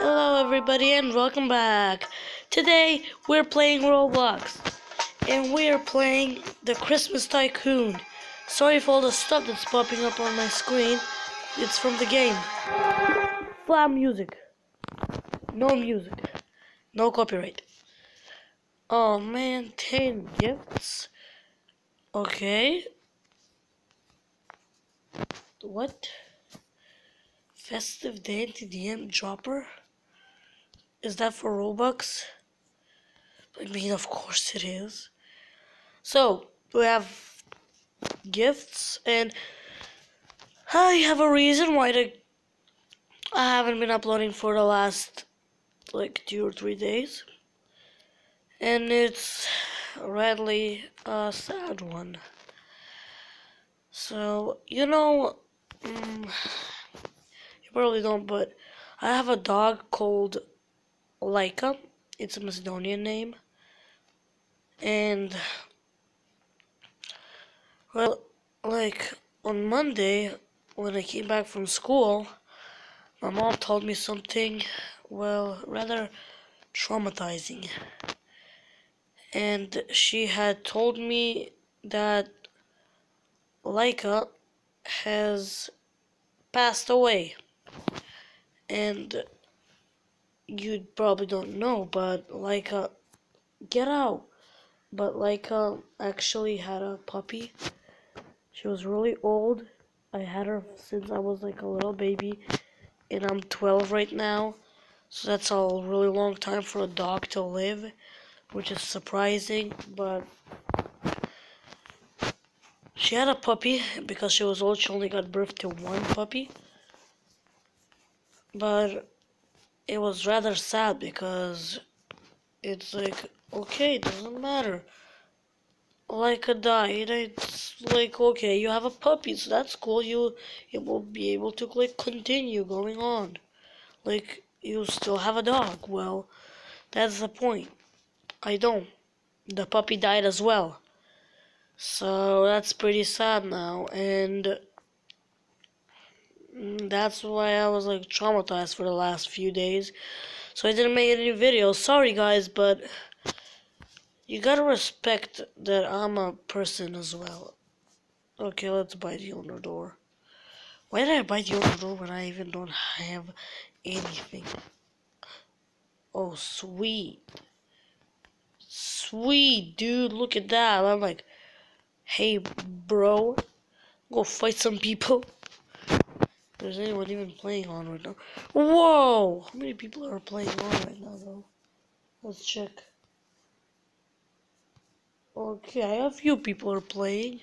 Hello everybody and welcome back. Today we're playing Roblox and we are playing the Christmas Tycoon. Sorry for all the stuff that's popping up on my screen. It's from the game. Flat music. No music. No copyright. Oh man, 10 gifts. Okay. What? Festive Dainty DM Dropper? Is that for Robux? I mean, of course it is. So, we have gifts, and I have a reason why I haven't been uploading for the last, like, 2 or 3 days. And it's really a sad one. So, you probably don't, but I have a dog called Laika. It's a Macedonian name. And, well, like, on Monday, when I came back from school, my mom told me something, well, rather traumatizing. And she had told me that Laika has passed away. And you probably don't know, but Laika, get out. But Laika actually had a puppy. She was really old. I had her since I was like a little baby, and I'm 12 right now. So that's a really long time for a dog to live, which is surprising, but she had a puppy because she was old. She only got birth to one puppy. But it was rather sad because it's like, okay, it doesn't matter. Laika died. It's like, okay, you have a puppy, so that's cool. You will be able to like continue going on. Like, you still have a dog. Well, that's the point. I don't. The puppy died as well. So that's pretty sad now, and that's why I was like traumatized for the last few days. So I didn't make any videos. Sorry guys, but you gotta respect that I'm a person as well. Okay, let's buy the owner door. Why did I buy the owner door when I even don't have anything? Oh, sweet. Sweet, dude, look at that. I'm like, hey, bro, go fight some people. There's anyone even playing on right now. Whoa! How many people are playing on right now, though? Let's check. Okay, a few people are playing.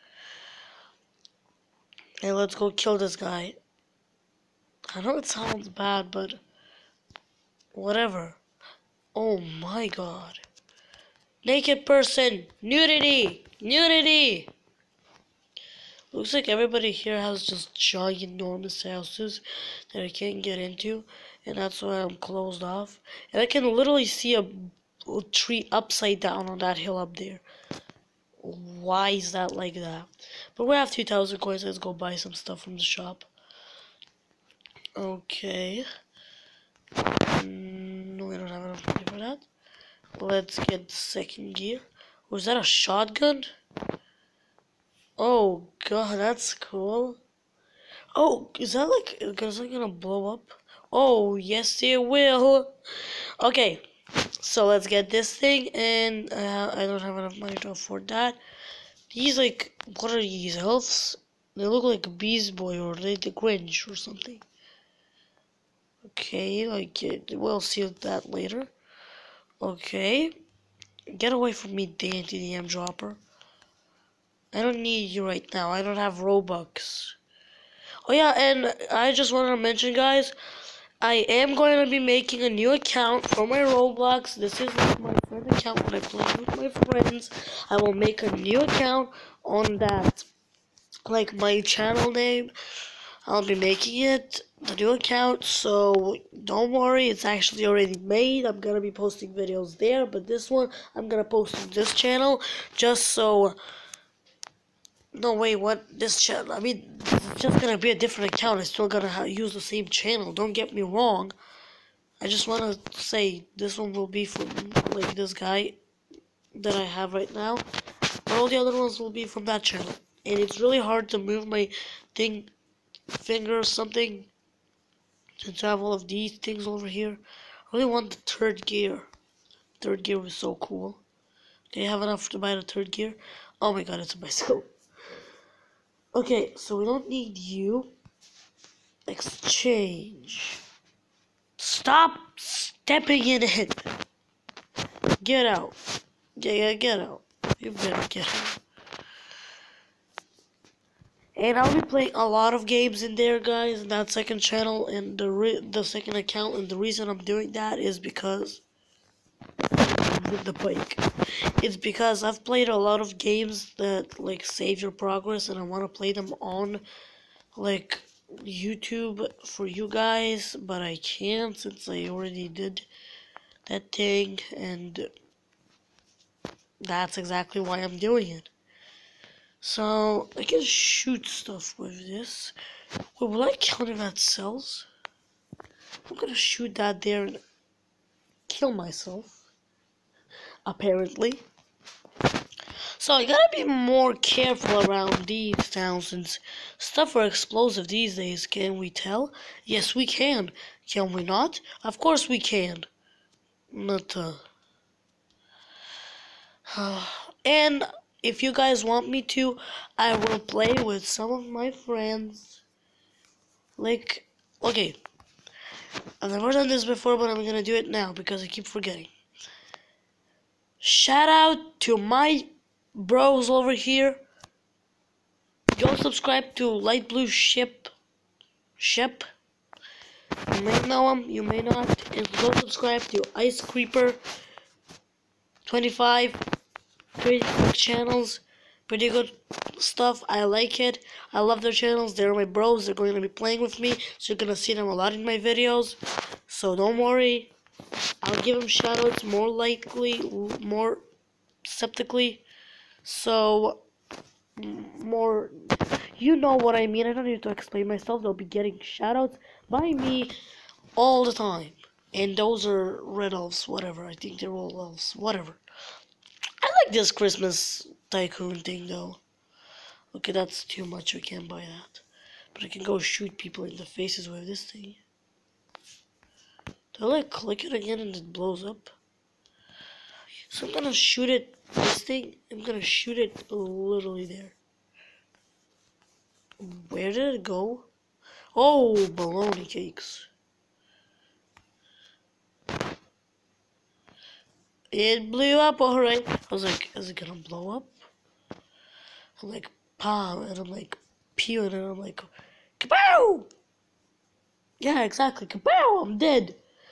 Hey, let's go kill this guy. I know it sounds bad, but whatever. Oh my god. Naked person! Nudity! Nudity! Looks like everybody here has just ginormous houses that I can't get into, and that's why I'm closed off. And I can literally see a tree upside down on that hill up there. Why is that like that? But we have 2,000 coins. Let's go buy some stuff from the shop. Okay. No, we don't have enough money for that. Let's get the second gear. Was that a shotgun? Oh god, that's cool. Oh, is that like, is it gonna blow up? Oh, yes it will. Okay, so let's get this thing, and I don't have enough money to afford that. These, like, what are these, elves? They look like Beast Boy or the Grinch or something. Okay, like, we'll see that later. Okay, get away from me, Dainty DM Dropper. I don't need you right now. I don't have Robux. Oh yeah, and I just wanted to mention, guys, I am going to be making a new account for my Roblox. This is like my friend account when I play with my friends. I will make a new account on that, like my channel name. I'll be making it the new account, so don't worry, it's actually already made. I'm gonna be posting videos there, but this one I'm gonna post on this channel just so. No, wait, what? This channel, I mean, it's just gonna be a different account. I'm still gonna use the same channel. Don't get me wrong. I just want to say this one will be from like this guy that I have right now, but all the other ones will be from that channel. And it's really hard to move my finger or something since I have all of these things over here. I really want the third gear. Third gear was so cool. Do you have enough to buy the third gear? Oh my god, it's a bicycle. Okay, so we don't need you. Exchange. Stop stepping in it. Get out. Get out. You better get out. And I'll be playing a lot of games in there, guys, in that second channel and the second account. And the reason I'm doing that is because with the bike. It's because I've played a lot of games that like save your progress, and I want to play them on like YouTube for you guys, but I can't since I already did that thing, and that's exactly why I'm doing it. So I can shoot stuff with this. Wait, will I count if that cells? I'm gonna shoot that there and kill myself. Apparently. So I gotta be more careful around these towns since stuff are explosive these days, can we tell? Yes, we can. Can we not? Of course we can. Not, and if you guys want me to, I will play with some of my friends. Like, okay. I've never done this before, but I'm gonna do it now because I keep forgetting. Shout out to my bros over here. Go subscribe to Light Blue Shep. You may know him, you may not. And go subscribe to Ice Creeper 25. Pretty quick channels. Pretty good stuff. I like it. I love their channels. They're my bros. They're going to be playing with me. So you're going to see them a lot in my videos. So don't worry. I'll give them shoutouts more likely, more skeptically. So, more, you know what I mean. I don't need to explain myself. They'll be getting shoutouts by me all the time. And those are red elves, whatever. I think they're all elves, whatever. I like this Christmas tycoon thing though. Okay, that's too much. We can't buy that. But I can go shoot people in the faces with this thing. Do I like click it again and it blows up? So I'm gonna shoot it. This thing, I'm gonna shoot it literally there. Where did it go? Oh, baloney cakes. It blew up, alright. I was like, is it gonna blow up? I'm like, pow, and I'm like, pew, and I'm like, kapow! Yeah, exactly, kapow, I'm dead.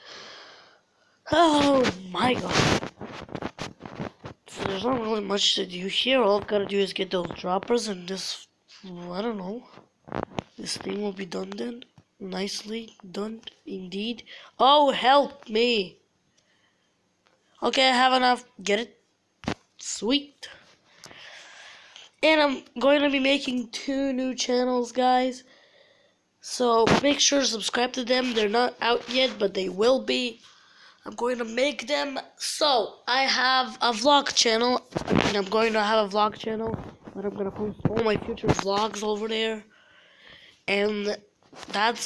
Oh my god. So there's not really much to do here. All I've gotta do is get those droppers, and this, I don't know. This thing will be done then. Nicely done, indeed. Oh, help me! Okay, I have enough. Get it? Sweet. And I'm going to be making 2 new channels, guys. So make sure to subscribe to them. They're not out yet, but they will be. I'm going to make them. So I have a vlog channel. And I'm going to have a vlog channel, but I'm going to post all my future vlogs over there. And that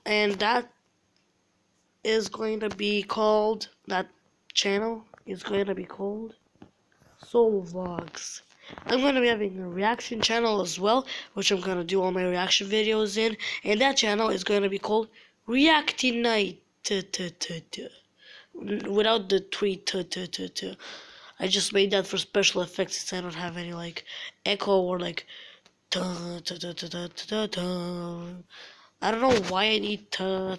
is going to be called, that channel is going to be called Soul Vlogs. I'm going to be having a reaction channel as well, which I'm going to do all my reaction videos in, and that channel is going to be called Reacting Night. Without the tweet. I just made that for special effects since I don't have any like echo or like I don't know why I need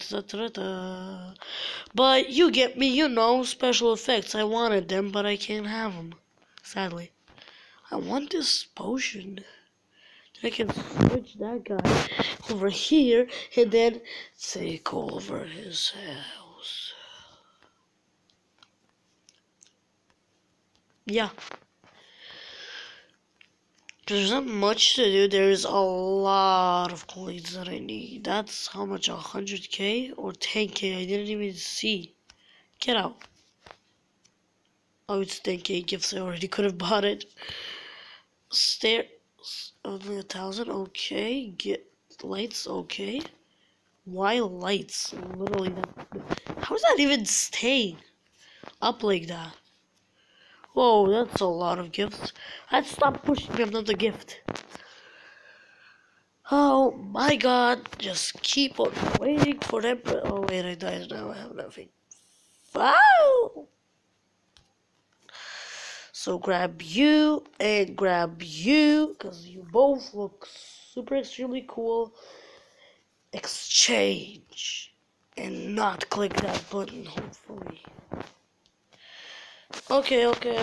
but you get me, you know, special effects. I wanted them, but I can't have them, sadly. I want this potion. I can switch that guy over here and then take over his house. Yeah. There's not much to do. There's a lot of coins that I need. That's how much, 100k or 10k? I didn't even see. Get out. Oh, it's 10k gifts. I already could have bought it. Stair. Only 1,000. Okay. Get lights. Okay. Why lights? Literally, how is that even staying up like that? Whoa, that's a lot of gifts. I'd stop pushing me. I'm not the gift. Oh my god, just keep on waiting for them. Oh wait, I died now. I have nothing. Wow! So grab you and grab you, because you both look super extremely cool. Exchange. And not click that button, hopefully. Okay.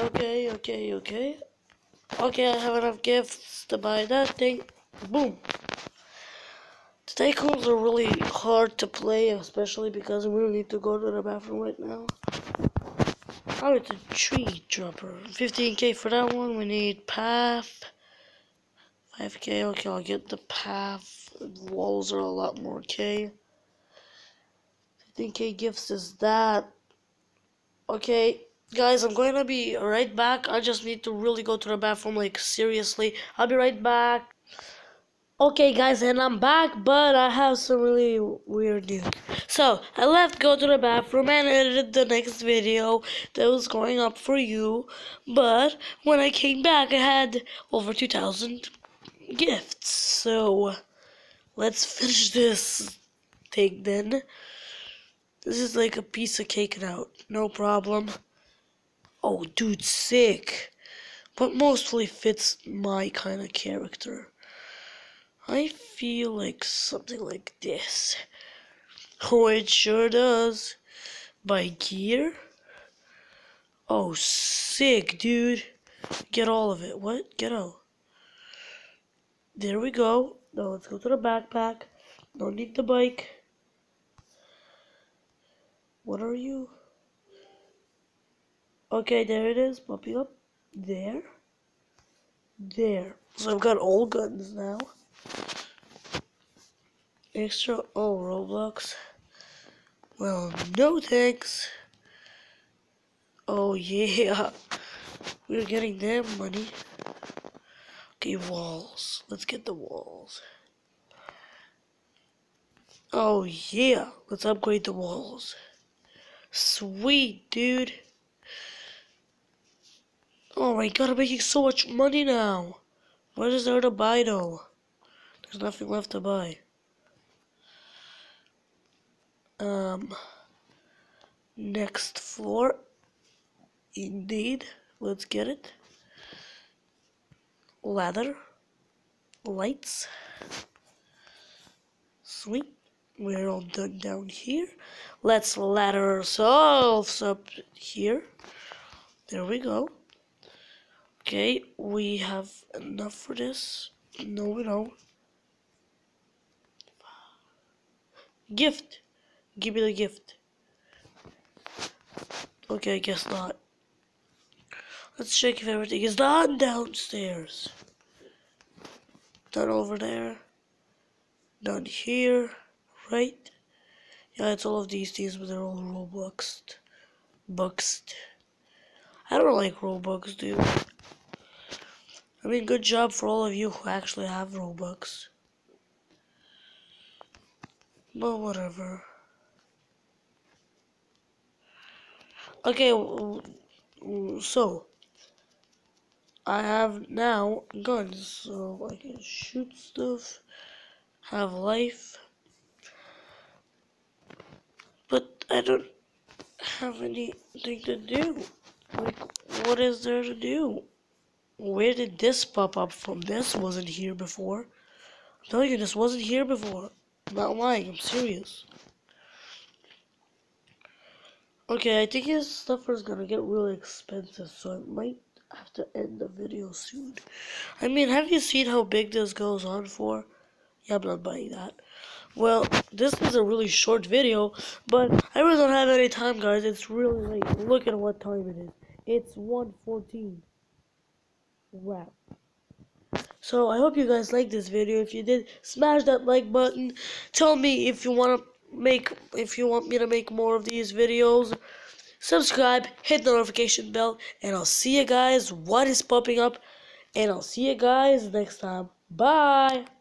Okay, I have enough gifts to buy that thing. Boom. The tycoons are really hard to play, especially because we need to go to the bathroom right now. Oh, it's a tree dropper. 15k for that one. We need path. 5k. Okay, I'll get the path. Walls are a lot more k. 15k gifts is that. Okay, guys, I'm going to be right back. I just need to really go to the bathroom, like, seriously. I'll be right back. Okay, guys, and I'm back, but I have some really weird news. So, I left, go to the bathroom, and edited the next video that was going up for you. But, when I came back, I had over 2,000 gifts. So, let's finish this thing then. This is like a piece of cake now. No problem. Oh, dude, sick. But mostly fits my kind of character. I feel like something like this. Oh, it sure does. Buy gear? Oh, sick, dude. Get all of it. What? Get out. There we go. Now let's go to the backpack. Don't need the bike. What are you? Okay, there it is. Popping up. There. There. So I've got all guns now. Extra. Oh, Roblox. Well, no thanks. Oh, yeah. We're getting their money. Okay, walls. Let's get the walls. Oh, yeah. Let's upgrade the walls. Sweet, dude. Oh my god, I'm making so much money now. What is there to buy, though? There's nothing left to buy. Next floor. Indeed. Let's get it. Ladder. Lights. Sweet. We're all done down here. Let's ladder ourselves up here. There we go. Okay, we have enough for this. No, we don't. Gift. Give me the gift. Okay, I guess not. Let's check if everything is done downstairs. Done over there. Done here. Right? Yeah, it's all of these things, but they're all Robloxed. Buxed. I don't like Robux, dude. I mean, good job for all of you who actually have Robux. But whatever. Okay, so I have now guns, so I can shoot stuff, have life, but I don't have anything to do. Like, what is there to do? Where did this pop up from? This wasn't here before. I'm telling you, this wasn't here before. I'm not lying, I'm serious. Okay, I think his stuff is gonna get really expensive, so I might have to end the video soon. I mean, have you seen how big this goes on for? Yeah, I'm not buying that. Well, this is a really short video, but I really don't have any time, guys. It's really late. Look at what time it is. It's 1:14. Wow. So I hope you guys liked this video. If you did, smash that like button. Tell me if you want me to make more of these videos. Subscribe, hit the notification bell, and I'll see you guys what is popping up. And I'll see you guys next time. Bye.